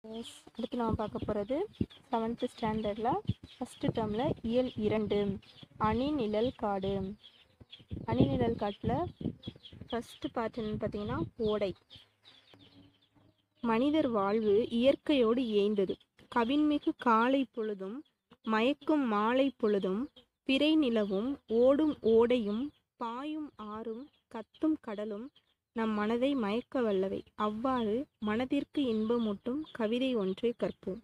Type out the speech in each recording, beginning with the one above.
அடுத்து நாம் பார்க்க போகிறது 7th ஸ்டாண்டர்டில் ஃபஸ்ட்டு டேர்மில் இயல் 2 அணிநிழல் காடு. அணிநிழல் காட்டில் ஃபஸ்ட்டு பார்ட் என்னன்னு பார்த்தீங்கன்னா ஓடை. மனிதர் வாழ்வு இயற்கையோடு இயைந்தது. கவின்மிகு காலை பொழுதும் மயக்கும் மாலை பொழுதும் பிறை நிலவும் ஓடும் ஓடையும் பாயும் ஆறும் கத்தும் கடலும் நம் மனதை மயக்க வல்லவை. அவ்வாறு மனதிற்கு இன்பமூட்டும் கவிதை ஒன்றை கற்போம்.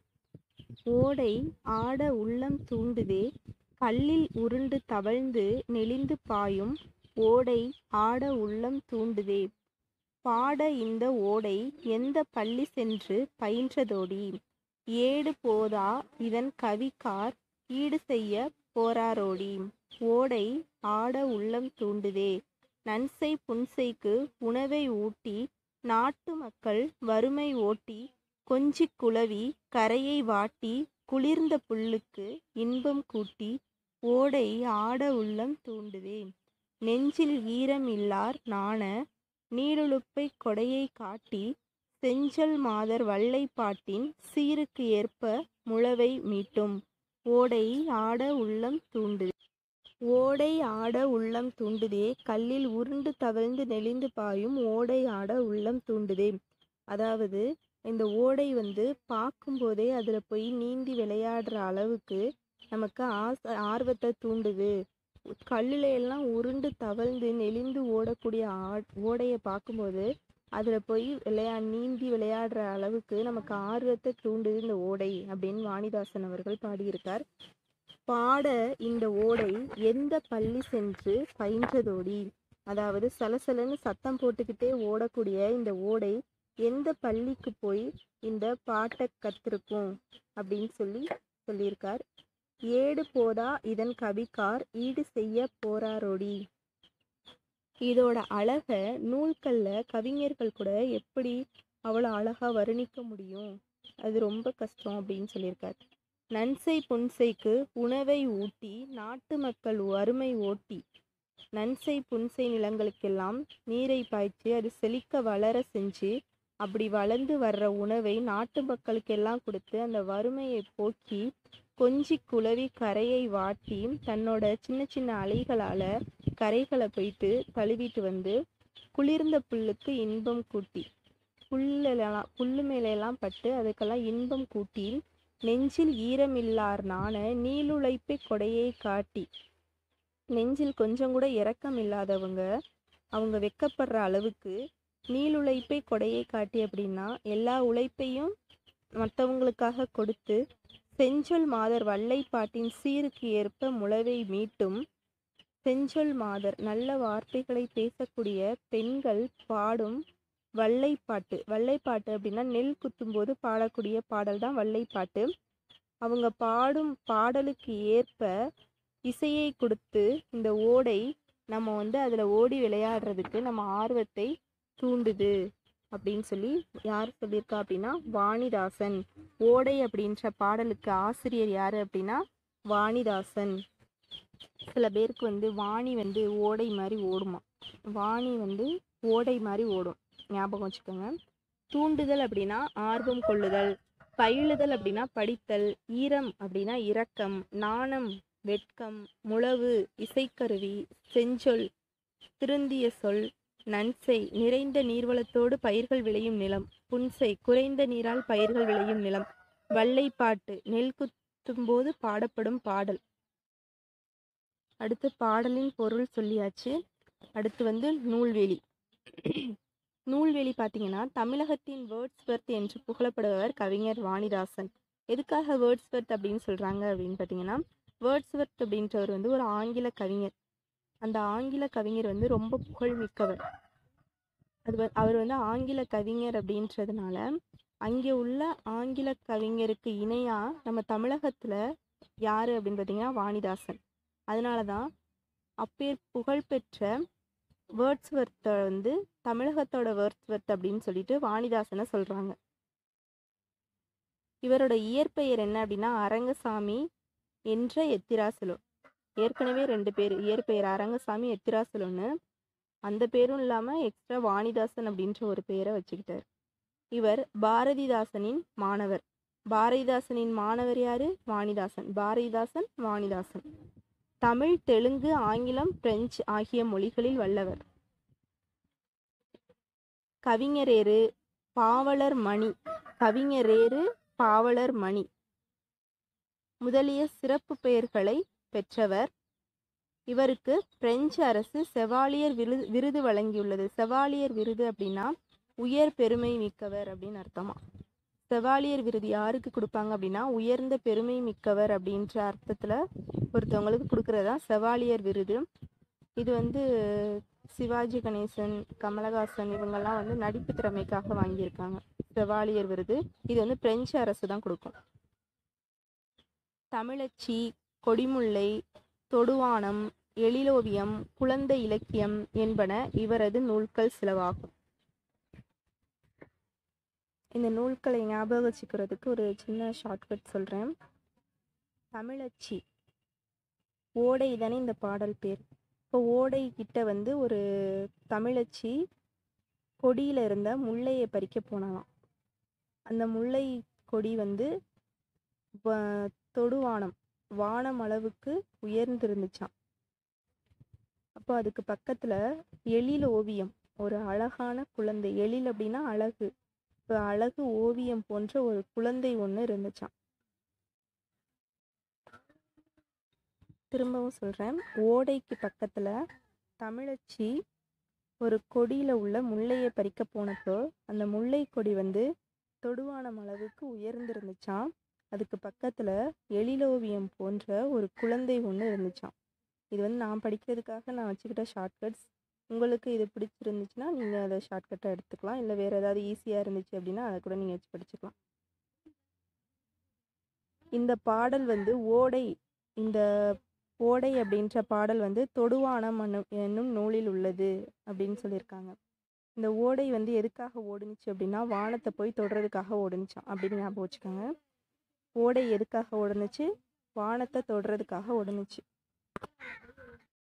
ஓடை ஆட உள்ளம் தூண்டுதே, கல்லில் உருண்டு தவழ்ந்து நெளிந்து பாயும் ஓடை ஆட உள்ளம் தூண்டுதே. பாட இந்த ஓடை எந்த பள்ளி சென்று பயின்றதோடி, ஏடு போதா இதன் கவிக்கார் ஈடு செய்ய போராரோடி. ஓடை ஆட உள்ளம் தூண்டுதே, நன்செய் புன்செய்க்கு உணவை ஊட்டி நாட்டு மக்கள் வறுமை ஓட்டி, கொஞ்சிக் குளவி கரையை வாட்டி குளிர்ந்த புல்லுக்கு இன்பம் கூட்டி. ஓடை ஆட உள்ளம் தூண்டுதே, நெஞ்சில் ஈரம் இல்லார் நாண நீளுழுப்பை கொடையை காட்டி, செஞ்சொல் மாதர் வல்லை பாட்டின் சீருக்கு ஏற்ப முழவை மீட்டும். ஓடை ஆட உள்ளம் தூண்டுதே. ஓடை ஆட உள்ளம் தூண்டுதே, கல்லில் உருண்டு தவழ்ந்து நெளிந்து பாயும் ஓடை ஆட உள்ளம் தூண்டுதே. அதாவது இந்த ஓடை பார்க்கும்போதே அதில் போய் நீந்தி விளையாடுற அளவுக்கு நமக்கு ஆர்வத்தை தூண்டுது. கல்லில் எல்லாம் உருண்டு தவழ்ந்து நெளிந்து ஓடக்கூடிய ஓடையை பார்க்கும்போது அதில் போய் நீந்தி விளையாடுற அளவுக்கு நமக்கு ஆர்வத்தை தூண்டுது இந்த ஓடை அப்படின்னு வாணிதாசன் அவர்கள் பாடியிருக்கார். பாட இந்த ஓடை எந்த பள்ளி சென்று பயின்றதோடி, அதாவது சலசலன்னு சத்தம் போட்டுக்கிட்டே ஓடக்கூடிய இந்த ஓடை எந்த பள்ளிக்கு போய் இந்த பாட்டை கத்திருக்கும் அப்படின்னு சொல்லியிருக்கார். ஏடு போதா இதன் கவிக்கார் ஈடு செய்ய போராரோடி. இதோட அழக நூல்கள்ல கவிஞர்கள் கூட எப்படி அவ்வளோ அழகா வர்ணிக்க முடியும், அது ரொம்ப கஷ்டம் அப்படின்னு சொல்லியிருக்கார். நன்செய் புன்செய்க்கு உணவை ஊட்டி நாட்டு மக்கள் வறுமை ஓட்டி. நன்செய் புன்செய் நிலங்களுக்கெல்லாம் நீரை பாய்ச்சி அது செழிக்க வளர செஞ்சு, அப்படி வளர்ந்து வர்ற உணவை நாட்டு மக்களுக்கெல்லாம் கொடுத்து அந்த வறுமையை போக்கி, கொஞ்சி குளவி கரையை வாட்டி தன்னோட சின்ன சின்ன அலைகளால் கரைகளை போயிட்டு தழுவிட்டு குளிர்ந்த புல்லுக்கு இன்பம் கூட்டி, புல்லு மேலெல்லாம் பட்டு அதுக்கெல்லாம் இன்பம் கூட்டி, நெஞ்சில் ஈரமில்லார் நாண நீளுழைப்பை கொடையை காட்டி. நெஞ்சில் கொஞ்சம் கூட இரக்கம் இல்லாதவங்க அவங்க வெக்கப்படுற அளவுக்கு நீளுழைப்பை கொடையை காட்டி அப்படின்னா எல்லா உழைப்பையும் மற்றவங்களுக்காக கொடுத்து, செஞ்சொல் மாதர் வல்லை பாட்டின் சீருக்கு ஏற்ப முழவை மீட்டும். செஞ்சொல் மாதர் நல்ல வார்த்தைகளை பேசக்கூடிய பெண்கள் பாடும் வல்லைப்பாட்டு. வல்லைப்பாட்டு அப்படின்னா நெல் குத்தும்போது பாடக்கூடிய பாடல் தான் வல்லைப்பாட்டு. அவங்க பாடும் பாடலுக்கு ஏற்ப இசையை கொடுத்து இந்த ஓடை நம்ம அதில் ஓடி விளையாடுறதுக்கு நம்ம ஆர்வத்தை தூண்டுது அப்படின்னு சொல்லி யார் சொல்லியிருக்கா அப்படின்னா வாணிதாசன். ஓடை அப்படின்ற பாடலுக்கு ஆசிரியர் யார் அப்படின்னா வாணிதாசன். சில பேருக்கு வாணி ஓடை மாதிரி ஓடுமா, வாணி ஓடை மாதிரி ஓடும், ஞாபகம் வச்சுக்கோங்க. தூண்டுதல் அப்படின்னா ஆர்வம் கொள்ளுதல், பயிலுதல் அப்படின்னா படித்தல், ஈரம் அப்படின்னா இரக்கம், நாணம் வெட்கம், முழவு இசைக்கருவி, செஞ்சொல் திருந்திய சொல், நன்செய் நிறைந்த நீர்வளத்தோடு பயிர்கள் விளையும் நிலம், புன்செய் குறைந்த நீரால் பயிர்கள் விளையும் நிலம், வல்லைப்பாட்டு நெல் குத்தும் போது பாடப்படும் பாடல். அடுத்து பாடலின் பொருள் சொல்லியாச்சு. அடுத்து நூல்வெளி. நூல்வெளி பார்த்தீங்கன்னா தமிழகத்தின் வேர்ட்ஸ்வர்த் என்று புகழப்படுபவர் கவிஞர் வாணிதாசன். எதுக்காக வேர்ட்ஸ்வர்த் அப்படின்னு சொல்கிறாங்க அப்படின்னு பார்த்தீங்கன்னா, வேர்ட்ஸ்வர்த் அப்படின்றவர் ஒரு ஆங்கில கவிஞர். அந்த ஆங்கில கவிஞர் ரொம்ப புகழ்மிக்கவர். அவர் ஆங்கில கவிஞர் அப்படின்றதுனால அங்கே உள்ள ஆங்கில கவிஞருக்கு இணையாக நம்ம தமிழகத்தில் யார் அப்படின்னு பார்த்தீங்கன்னா வாணிதாசன். அதனால தான் புகழ்பெற்ற வேர்ட்ஸ்வர்த்தை தமிழகத்தோட வேர்ட்ஸ்வர்த் அப்படின்னு சொல்லிட்டு வாணிதாசனை சொல்கிறாங்க. இவரோட இயற்பெயர் என்ன அப்படின்னா அரங்கசாமி என்ற எத்திராசலோ. ஏற்கனவே 2 பேர் இயற்பெயர் அரங்கசாமி எத்திராசலோன்னு, அந்த பேரும் இல்லாமல் எக்ஸ்ட்ரா வாணிதாசன் அப்படின்ற ஒரு பேரை வச்சுக்கிட்டார். இவர் பாரதிதாசனின் மாணவர். பாரதிதாசனின் மாணவர் யாரு? வாணிதாசன். பாரதிதாசன், வாணிதாசன். தமிழ், தெலுங்கு, ஆங்கிலம், பிரெஞ்சு ஆகிய மொழிகளில் வல்லவர். கவிஞரேறு, பாவலர் மணி. கவிஞரேறு, பாவலர் மணி முதலிய சிறப்பு பெயர்களை பெற்றவர். இவருக்கு பிரெஞ்சு அரசு செவாலியர் விருது வழங்கியுள்ளது. செவாலியர் விருது அப்படின்னா உயர் பெருமை மிக்கவர் அப்படின்னு அர்த்தமா. செவாலியர் விருது யாருக்கு கொடுப்பாங்க அப்படின்னா உயர்ந்த பெருமை மிக்கவர் அப்படின்ற அர்த்தத்தில் ஒருத்தவங்களுக்கு கொடுக்கறதா செவாலியர் விருது. இது சிவாஜி கணேசன், கமலஹாசன் இவங்கெல்லாம் நடிப்பு திறமைக்காக வாங்கியிருக்காங்க செவாலியர் விருது. இது பிரெஞ்சு அரசு தான் கொடுக்கும். தமிழச்சி, கொடிமுல்லை, தொடுவானம், எழிலோவியம், குழந்தை இலக்கியம் என்பன இவரது நூல்கள் சிலவாகும். இந்த நூல்களை ஞாபகம் வச்சுக்கிறதுக்கு ஒரு சின்ன ஷார்ட்கட் சொல்கிறேன். தமிழச்சி, ஓடை தானே இந்த பாடல் பேர். இப்போ ஓடை கிட்ட ஒரு தமிழச்சி கொடியில் இருந்த முல்லையை பறிக்க போனாலாம். அந்த முல்லை கொடி தொடுவானம், வானம் அளவுக்கு உயர்ந்திருந்துச்சான். அப்போ அதுக்கு பக்கத்தில் எழில் ஓவியம், ஒரு அழகான குழந்தை. எழில் அப்படின்னா அழகு. இப்போ அழகு ஓவியம் போன்ற ஒரு குழந்தை ஒன்று இருந்துச்சான். திரும்பவும் சொல்கிறேன். ஓடைக்கு பக்கத்தில் தமிழச்சி ஒரு கொடியில் உள்ள முல்லையை பறிக்க போனப்போ அந்த முல்லை கொடி தொடுவானம் அளவுக்கு உயர்ந்திருந்துச்சான். அதுக்கு பக்கத்தில் எழிலோவியம் போன்ற ஒரு குழந்தை ஒன்று இருந்துச்சான். இது நான் படிக்கிறதுக்காக நான் வச்சுக்கிட்ட ஷார்ட்கட்ஸ். உங்களுக்கு இது பிடிச்சிருந்துச்சுன்னா நீங்கள் அதை ஷார்ட்கட்டாக எடுத்துக்கலாம். இல்லை வேறு ஏதாவது ஈஸியாக இருந்துச்சு அப்படின்னா அதை கூட நீங்கள் வச்சு படிச்சுக்கலாம். இந்த பாடல் ஓடை, இந்த ஓடை அப்படின்ற பாடல் தொடுவானம் என்னும் நூலில் உள்ளது அப்படின்னு சொல்லியிருக்காங்க. இந்த ஓடை எதுக்காக ஓடுனுச்சு அப்படின்னா வானத்தை போய் தொடுறதுக்காக ஓடுனுச்சான் அப்படின்னு ஞாபகம் வச்சுக்கோங்க. ஓடை எதுக்காக ஓடுனுச்சு? வானத்தை தொடுறதுக்காக ஓடுனுச்சு.